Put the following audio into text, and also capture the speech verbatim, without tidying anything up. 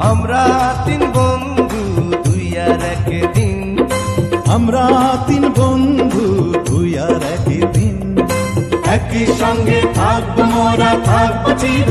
আমরা তিন বন্ধু দুই আর একদিন, আমরা তিন বন্ধু দুই আর একদিন, একই সঙ্গে থাকবো মোরা, থাকবো চির